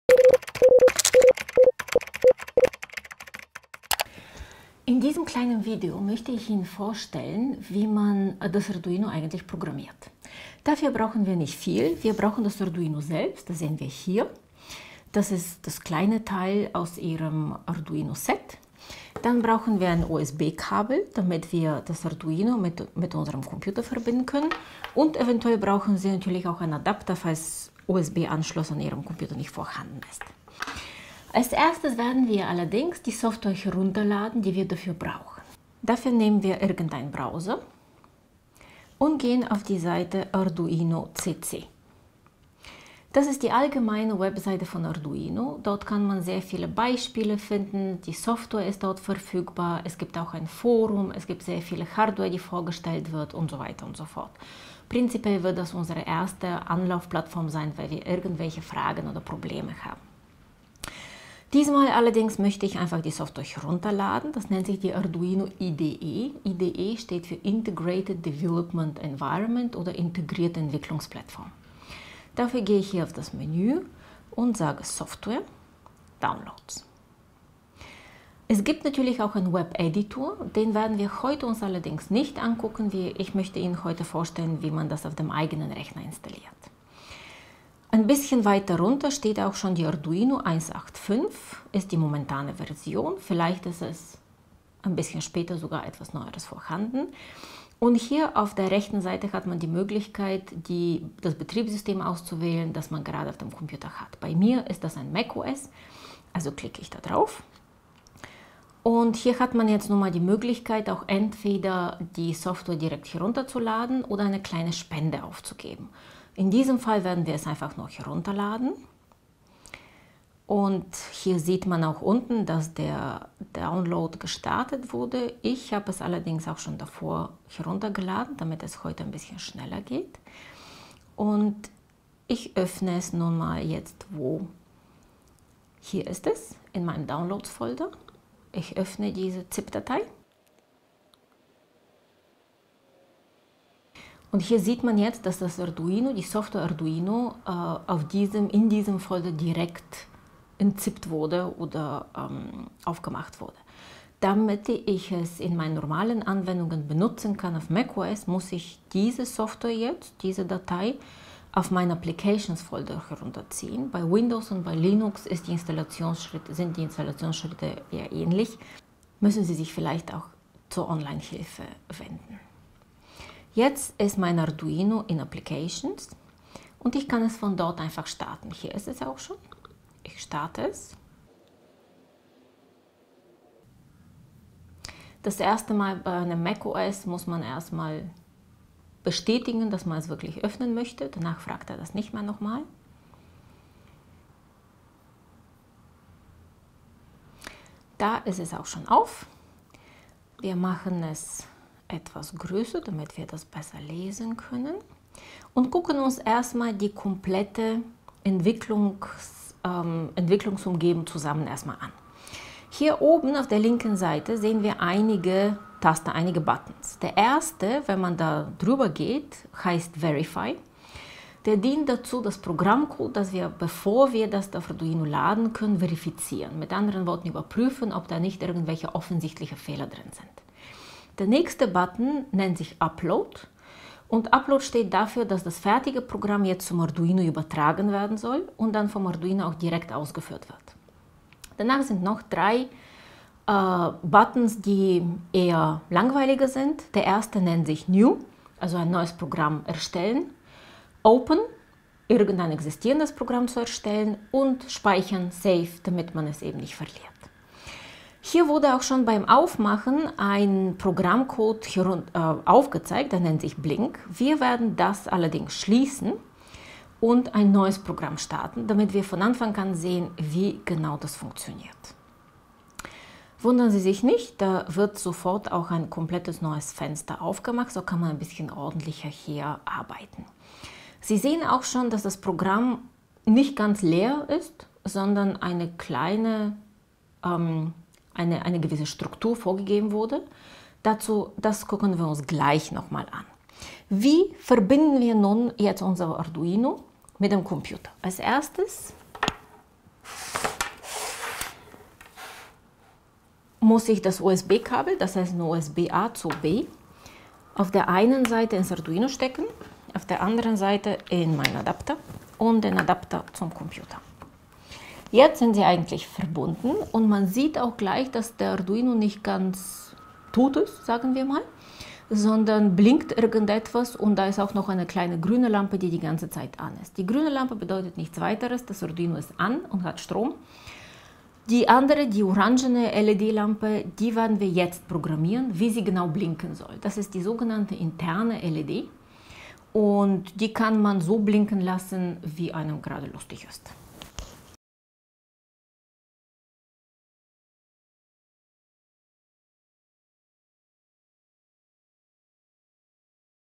In diesem kleinen Video möchte ich Ihnen vorstellen, wie man das Arduino eigentlich programmiert. Dafür brauchen wir nicht viel. Wir brauchen das Arduino selbst, das sehen wir hier. Das ist das kleine Teil aus Ihrem Arduino-Set. Dann brauchen wir ein USB-Kabel, damit wir das Arduino mit unserem Computer verbinden können. Und eventuell brauchen Sie natürlich auch einen Adapter, falls USB-Anschluss an Ihrem Computer nicht vorhanden ist. Als erstes werden wir allerdings die Software herunterladen, die wir dafür brauchen. Dafür nehmen wir irgendeinen Browser und gehen auf die Seite Arduino CC. Das ist die allgemeine Webseite von Arduino. Dort kann man sehr viele Beispiele finden, die Software ist dort verfügbar, es gibt auch ein Forum, es gibt sehr viele Hardware, die vorgestellt wird und so weiter und so fort. Prinzipiell wird das unsere erste Anlaufplattform sein, weil wir irgendwelche Fragen oder Probleme haben. Diesmal allerdings möchte ich einfach die Software herunterladen. Das nennt sich die Arduino IDE. IDE steht für Integrated Development Environment oder integrierte Entwicklungsplattform. Dafür gehe ich hier auf das Menü und sage Software, Downloads. Es gibt natürlich auch einen Web-Editor, den werden wir heute uns allerdings nicht angucken. Ich möchte Ihnen heute vorstellen, wie man das auf dem eigenen Rechner installiert. Ein bisschen weiter runter steht auch schon die Arduino 1.8.5, ist die momentane Version. Vielleicht ist es ein bisschen später sogar etwas Neueres vorhanden. Und hier auf der rechten Seite hat man die Möglichkeit, das Betriebssystem auszuwählen, das man gerade auf dem Computer hat. Bei mir ist das ein macOS, also klicke ich da drauf. Und hier hat man jetzt nun mal die Möglichkeit, auch entweder die Software direkt herunterzuladen oder eine kleine Spende aufzugeben. In diesem Fall werden wir es einfach nur herunterladen. Und hier sieht man auch unten, dass der Download gestartet wurde. Ich habe es allerdings auch schon davor heruntergeladen, damit es heute ein bisschen schneller geht. Und ich öffne es nun mal jetzt wo. Hier ist es, in meinem Downloads-Folder. Ich öffne diese ZIP-Datei. Und hier sieht man jetzt, dass das Arduino, die Software Arduino, in diesem Folder direkt entzippt wurde oder aufgemacht wurde. Damit ich es in meinen normalen Anwendungen benutzen kann auf macOS, muss ich diese Software jetzt, diese Datei, auf meinen Applications-Folder herunterziehen. Bei Windows und bei Linux sind die Installationsschritte eher ähnlich. Müssen Sie sich vielleicht auch zur Online-Hilfe wenden. Jetzt ist mein Arduino in Applications und ich kann es von dort einfach starten. Hier ist es auch schon. Ich starte es. Das erste Mal bei einem macOS muss man erstmal bestätigen, dass man es wirklich öffnen möchte. Danach fragt er das nicht mehr nochmal. Da ist es auch schon auf. Wir machen es etwas größer, damit wir das besser lesen können und gucken uns erstmal die komplette Entwicklungsumgebung zusammen erstmal an. Hier oben auf der linken Seite sehen wir einige Tasten, einige Buttons. Der erste, wenn man da drüber geht, heißt Verify. Der dient dazu, das Programmcode, das wir, bevor wir das auf Arduino laden können, verifizieren. Mit anderen Worten überprüfen, ob da nicht irgendwelche offensichtliche Fehler drin sind. Der nächste Button nennt sich Upload und Upload steht dafür, dass das fertige Programm jetzt zum Arduino übertragen werden soll und dann vom Arduino auch direkt ausgeführt wird. Danach sind noch drei Buttons, die eher langweiliger sind. Der erste nennt sich New, also ein neues Programm erstellen, Open, irgendein existierendes Programm zu erstellen und Speichern, Save, damit man es eben nicht verliert. Hier wurde auch schon beim Aufmachen ein Programmcode aufgezeigt, der nennt sich Blink. Wir werden das allerdings schließen und ein neues Programm starten, damit wir von Anfang an sehen, wie genau das funktioniert. Wundern Sie sich nicht, da wird sofort auch ein komplettes neues Fenster aufgemacht, so kann man ein bisschen ordentlicher hier arbeiten. Sie sehen auch schon, dass das Programm nicht ganz leer ist, sondern eine kleine eine gewisse Struktur vorgegeben wurde. Das gucken wir uns gleich nochmal an. Wie verbinden wir nun jetzt unser Arduino mit dem Computer? Als erstes muss ich das USB-Kabel, das heißt nur USB-A zu B, auf der einen Seite ins Arduino stecken, auf der anderen Seite in meinen Adapter und den Adapter zum Computer. Jetzt sind sie eigentlich verbunden und man sieht auch gleich, dass der Arduino nicht ganz tot ist, sagen wir mal, sondern blinkt irgendetwas und da ist auch noch eine kleine grüne Lampe, die die ganze Zeit an ist. Die grüne Lampe bedeutet nichts weiteres, das Arduino ist an und hat Strom. Die andere, die orangene LED-Lampe, die werden wir jetzt programmieren, wie sie genau blinken soll. Das ist die sogenannte interne LED und die kann man so blinken lassen, wie einem gerade lustig ist.